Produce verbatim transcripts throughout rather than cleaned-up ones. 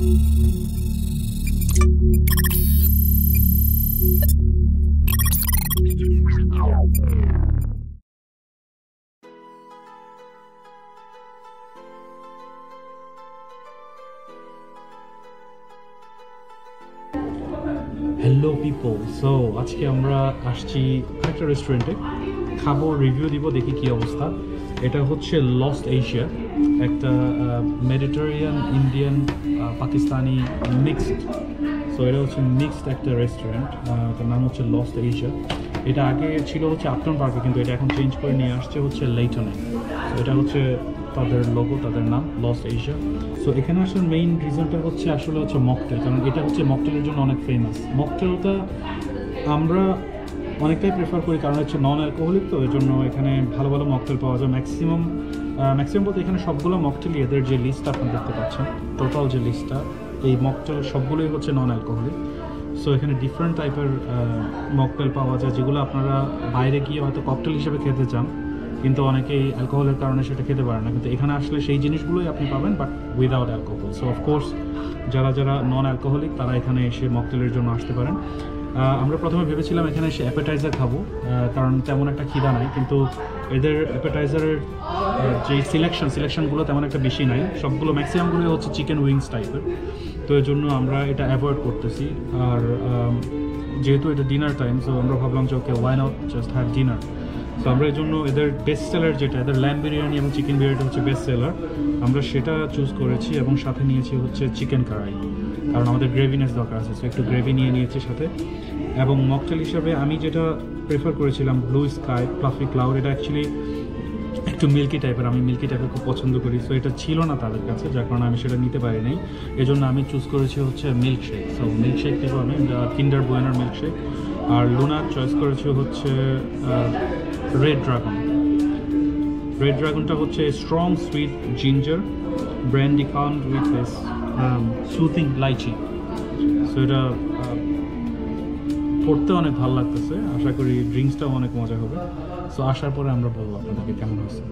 Hello people, so আজকে আমরা আসছি একটা রেস্টুরেন্টে, খাবো, রিভিউ দিব, দেখি কি অবস্থা। এটা হচ্ছে লস্ট এশিয়া, একটা Mediterranean Indian Pakistani mixed. So এটা হচ্ছে মিক্সড একটা রেস্টুরেন্ট, তার নাম হচ্ছে লস্ট এশিয়া। এটা আগে ছিল হচ্ছে আপটন পার্কে, কিন্তু এটা এখন চেঞ্জ করে নিয়ে আসছে হচ্ছে লেইটনে। সো এটা হচ্ছে তাদের লোগো, তাদের নাম লস্ট এশিয়া। সো এখানে আসার মেইন রিজনটা হচ্ছে আসলে হচ্ছে মকটেল, কারণ এটা হচ্ছে মকটেলের জন্য অনেক ফেমাস। মকটেলটা আমরা অনেকটাই প্রেফার করি, কারণ হচ্ছে নন অ্যালকোহলিক, তো এর জন্য এখানে ভালো ভালো মকটেল পাওয়া যায়। ম্যাক্সিমাম ম্যাক্সিমাম বলতে এখানে সবগুলো মকটেলই, এদের যে লিস্টটা আপনি দেখতে পাচ্ছেন, টোটাল যে লিস্টটা, এই মকটেল সবগুলোই হচ্ছে নন অ্যালকোহলিক। সো এখানে ডিফারেন্ট টাইপের মকটেল পাওয়া যায়, যেগুলো আপনারা বাইরে গিয়ে হয়তো ককটেল হিসেবে খেতে চান, কিন্তু অনেকেই অ্যালকোহলের কারণে সেটা খেতে পারে না। কিন্তু এখানে আসলে সেই জিনিসগুলোই আপনি পাবেন, but without alcohol. So of course যারা যারা নন অ্যালকোহলিক তারা এখানে এসে মকটেলের জন্য আসতে পারেন। আমরা প্রথমে ভেবেছিলাম এখানে এসে অ্যাপেটাইজার খাবো, কারণ তেমন একটা খিদা নাই, কিন্তু এদের অ্যাপেটাইজারের যে সিলেকশন সিলেকশনগুলো তেমন একটা বেশি নাই, সবগুলো ম্যাক্সিমামগুলো হচ্ছে চিকেন উইংস টাইপের। তো এর জন্য আমরা এটা অ্যাভয়েড করতেছি। আর যেহেতু এটা ডিনার টাইম, সো আমরা ভাবলাম যে okay, why not just have dinner. তো আমরা এই জন্য এদের বেস্ট সেলার যেটা, এদের ল্যাম্ব বিরিয়ানি এবং চিকেন বিরিয়ানিটা হচ্ছে বেস্ট সেলার, আমরা সেটা চুজ করেছি এবং সাথে নিয়েছি হচ্ছে চিকেন কারাই, কারণ আমাদের গ্রেভিনেস দরকার আছে। সো একটু গ্রেভি নিয়ে নিয়েছি সাথে। এবং মকটেল হিসাবে আমি যেটা প্রেফার করেছিলাম ব্লু স্কাই ফ্লাফি ক্লাউড, এটা অ্যাকচুয়ালি একটু মিল্কি টাইপের, আমি মিল্কি টাইপের খুব পছন্দ করি। সো এটা ছিল না তাদের কাছে, যার কারণে আমি সেটা নিতে পারি নাই। এই জন্য আমি চুজ করেছি হচ্ছে মিল্কশেক। সো মিল্কশেক দেবো আমি, কিন্ডার বুয়েনার মিল্কশেক। আর লুনার চয়েস করেছি হচ্ছে রেড ড্রাগন। রেড ড্রাগনটা হচ্ছে strong sweet ginger brandy count with this soothing lychee. So এটা পড়তে অনেক ভালো লাগতেছে, আশা করি ড্রিঙ্কসটাও অনেক মজা হবে। সো আসার পরে আমরা বলবো আপনাদেরকে কেমন হয়েছে।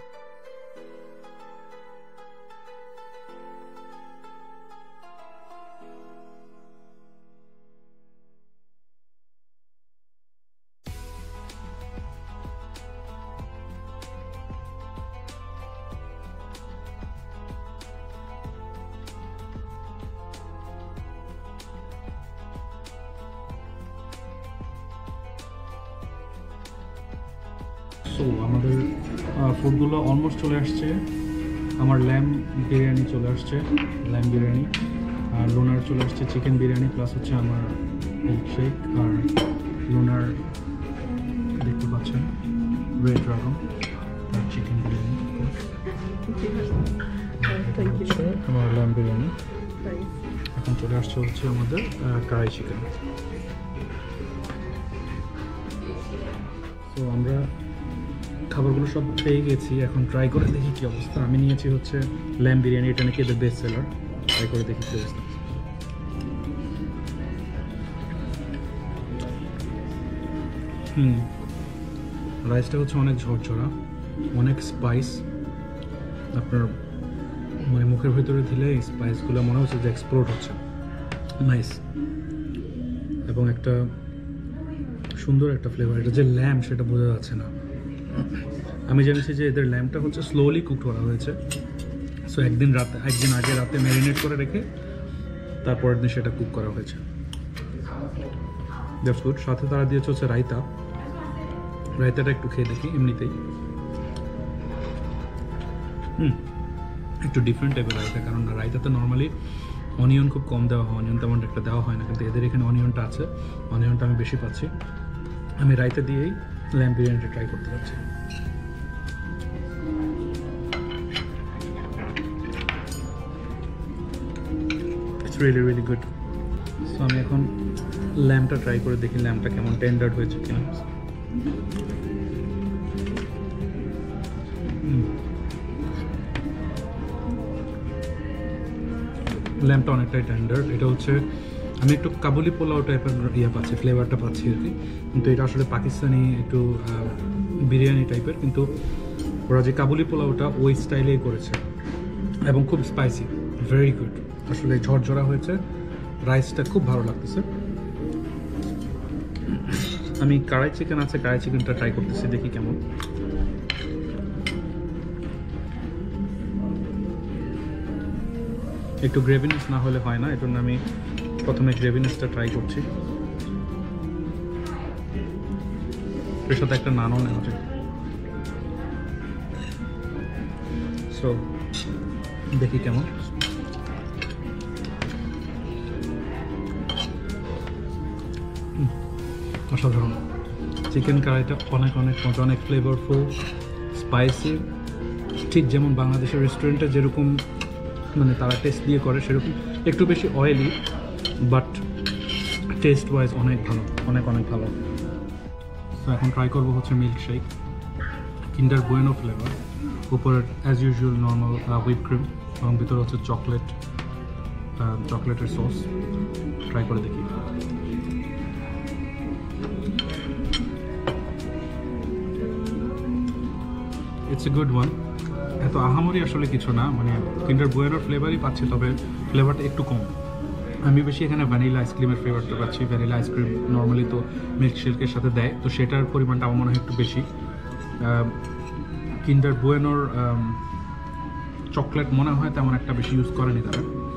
সো আমাদের ফুডগুলো অলমোস্ট চলে আসছে। আমার ল্যাম্ব বিরিয়ানি চলে আসছে, ল্যাম্ব বিরিয়ানি। আর লুনার চলে আসছে চিকেন বিরিয়ানি, প্লাস হচ্ছে আমার মিল্কশেক। আর লুনার দেখতে পাচ্ছেন রেড ড্রাগন, তার চিকেন বিরিয়ানি, আমার ল্যাম্ব বিরিয়ানি। এখন চলে আসছে হচ্ছে আমাদের কারাই চিকেন। তো আমরা খাবারগুলো সব পেয়ে গেছি, এখন ট্রাই করে দেখি কী অবস্থা। আমি নিয়েছি হচ্ছে ল্যাম্ব বিরিয়ানি, এটা নাকি এদের বেস্ট সেলার। ট্রাই করে দেখি কী অবস্থা। হুম রাইসটা হচ্ছে অনেক ঝরঝরা, অনেক স্পাইস। আপনার মানে মুখের ভিতরে দিলে এই স্পাইসগুলো মনে হচ্ছে যে এক্সপ্লোড হচ্ছে, নাইস। এবং একটা সুন্দর একটা ফ্লেভার। এটা যে ল্যাম্ব সেটা বোঝা যাচ্ছে না। আমি জেনেছি যে এদের ল্যাম্বটা হচ্ছে স্লোলি কুক করা হয়েছে। সো একদিন রাতে একদিন আগে রাতে ম্যারিনেট করে রেখে তারপরের দিন সেটা কুক করা হয়েছে। That's good. সাথে তারা দিয়েছে হচ্ছে রায়তা। রায়তাটা একটু খেয়ে দেখি এমনিতেই। হুম একটু ডিফারেন্ট টাইপের রায়তা, কারণ রায়তাতে নর্মালি অনিয়ন খুব কম দেওয়া হয়, অনিয়ন তেমন একটা দেওয়া হয় না, কিন্তু এদের এখানে অনিয়নটা আছে, অনিয়নটা আমি বেশি পাচ্ছি। আমি রায়তা দিয়েই ল্যাম্ব বিরিয়ানিটা ট্রাই করতে পারছি। It's really really good. So আমি এখন ল্যাম্বটা ট্রাই করে দেখি ল্যাম্বটা কেমন টেন্ডার হয়েছে কিনা। ল্যাম্বটা অনেকটাই টেন্ডার। এটা হচ্ছে আমি একটু কাবুলি পোলাও টাইপের ইয়ে পাচ্ছি, ফ্লেভারটা পাচ্ছি আর কি, কিন্তু এটা আসলে পাকিস্তানি একটু বিরিয়ানি টাইপের, কিন্তু ওরা যে কাবুলি পোলাওটা ওই স্টাইলেই করেছে এবং খুব স্পাইসি। ভেরি গুড, আসলে ঝরঝরা হয়েছে, রাইসটা খুব ভালো লাগতেছে। আমি কড়াই চিকেন আছে, কড়াই চিকেনটা ট্রাই করতেছি, দেখি কেমন। একটু গ্রেভিনেস না হলে হয় না, এর জন্য আমি প্রথমে গ্রেভিনেসটা ট্রাই করছি। এর সাথে একটা নানও নেওয়া যায়। সো দেখি কেমন। অসাধারণ, চিকেন কারিটা অনেক অনেক মজা, অনেক ফ্লেভারফুল, স্পাইসি, ঠিক যেমন বাংলাদেশের রেস্টুরেন্টে যেরকম মানে তারা টেস্ট দিয়ে করে সেরকম, একটু বেশি অয়েলি বাট টেস্ট ওয়াইজ অনেক ভালো, অনেক অনেক ভালো। তো এখন ট্রাই করবো হচ্ছে milk shake, Kinder Bueno flavour, উপরে as usual normal whip cream এবং ভিতরে হচ্ছে চকলেট, চকলেটের সস। ট্রাই করে দেখি। It's a good one. এত আহামরি আসলে কিছু না, মানে কিন্ডার বুয়েনোর ফ্লেভারই পাচ্ছি, তবে ফ্লেভারটা একটু কম। আমি বেশি এখানে ভ্যানিলা আইসক্রিমের ফ্লেভারটা পাচ্ছি। ভ্যানিলা আইসক্রিম নর্মালি তো মিল্ক শেকের সাথে দেয়, তো সেটার পরিমাণটা আমার মনে হয় একটু বেশি। কিন্ডার বুয়েনোর চকলেট মনে হয় তেমন একটা বেশি ইউজ করেনি তারা,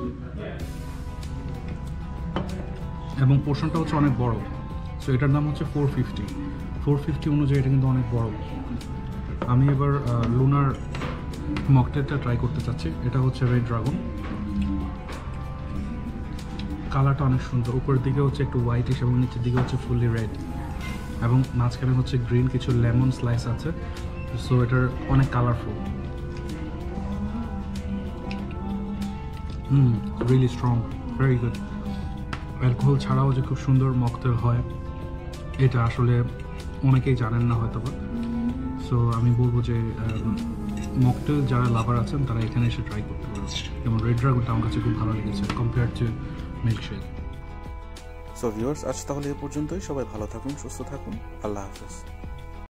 এবং পোর্শনটা হচ্ছে অনেক বড়। সো এটার দাম হচ্ছে ফোর ফিফটি ফোর ফিফটি অনুযায়ী এটা কিন্তু অনেক বড়। আমি এবার লুনার মকটেলটা ট্রাই করতে চাচ্ছি। এটা হচ্ছে রেড ড্রাগন, কালারটা অনেক সুন্দর, উপরের দিকে হচ্ছে একটু হোয়াইটিশ এবং নিচের দিকে হচ্ছে ফুললি রেড, এবং মাঝখানে হচ্ছে গ্রিন কিছু লেমন স্লাইস আছে। সো এটার অনেক colourful. Hmm really strong, very good. Alcohol ছাড়াও যে খুব সুন্দর মকটেল হয় এটা আসলে অনেকেই জানেন না হয়তো বা। সো আমি বলবো যে মকটেল যারা লাভার আছেন তারা এখানে এসে ট্রাই করতে পারেন। যেমন রেড ড্রাগনটা আমার কাছে খুব ভালো লেগেছে compare to milkshake. So viewers, আজ তাহলে এ পর্যন্তই। সবাই ভালো থাকুন, সুস্থ থাকুন, আল্লাহ হাফেজ।